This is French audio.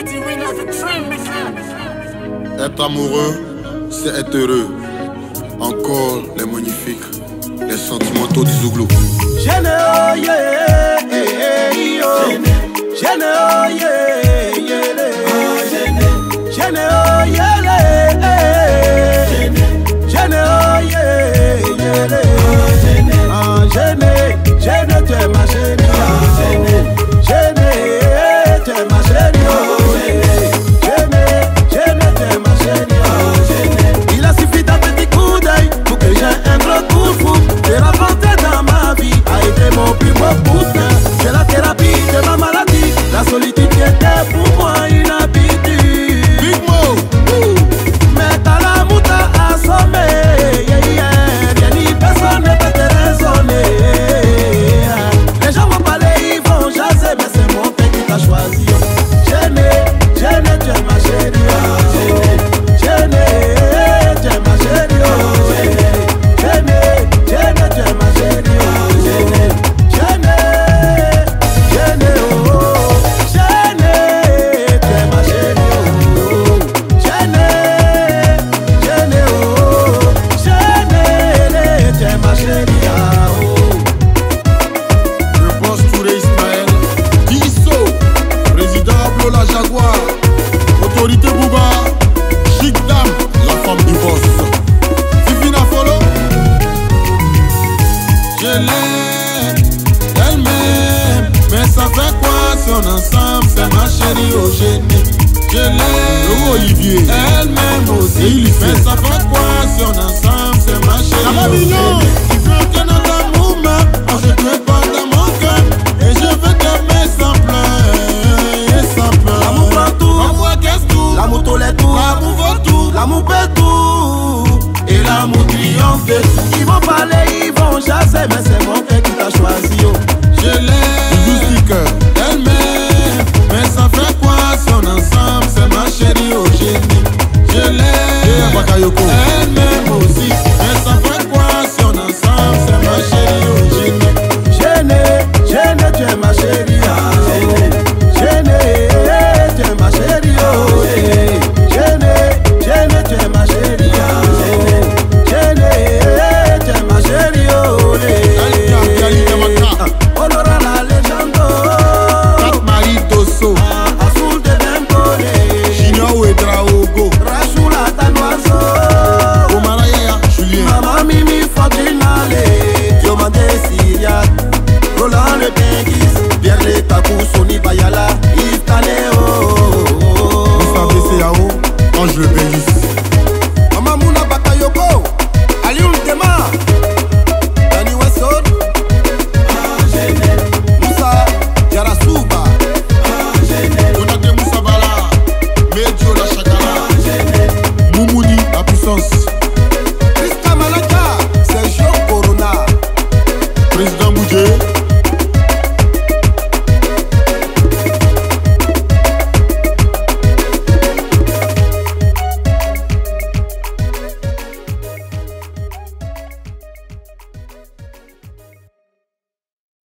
Être amoureux, c'est être heureux. Encore les magnifiques, les sentimentaux du Zouglou. Il a suffi d'un petit coup d'œil pour que j'ai un gros coup de foot. Et la rentrée dans ma vie a été mon plus beau coup de cœur. C'est la thérapie de ma maladie. La solitude qui était pour moi une habitude. Big Mo. Mais t'as l'amour t'a assommé. Bien ni personne ne peut te raisonner. Les gens vont parler, ils vont jaser, mais c'est mon père qui t'a choisi. Gêné, tu es ma chérie. Autorité Bouba, chic dame, la femme du boss. Fifina Folo, je l'aime, elle m'aime. Mais ça fait quoi si on ensemble, c'est ma chérie au génie. Je l'aime, Olivier, elle m'aime aussi. Mais ça fait quoi si on ensemble, c'est ma chérie au génie. Tu veux que notre amour meure, moi je te porte dans mon cœur. Et je veux t'aimer sans pleurs et sans peur. L'amour prend tout. L'amour tolère tout, l'amour vaut tout, l'amour paie tout, et l'amour triomphe de tout. Ils vont parler, ils vont chasser, mais c'est mon frère qui t'a choisi. Oh. Je l'aime, elle m'aime, mais ça fait quoi si on ensemble, c'est ma chérie au génie. Je l'aime, elle m'aime aussi, mais ça fait quoi si on ensemble, c'est ma chérie au génie. Gêné, tu es ma chérie. Gêné, tu es ma chérie. Ange le bénisse. Mamamuna Bakayoko, Aliou Dema, Dani Wesson, Moussa Yarasuba, Donate Moussa Bala, Medio la Chakala, Moumouni la puissance.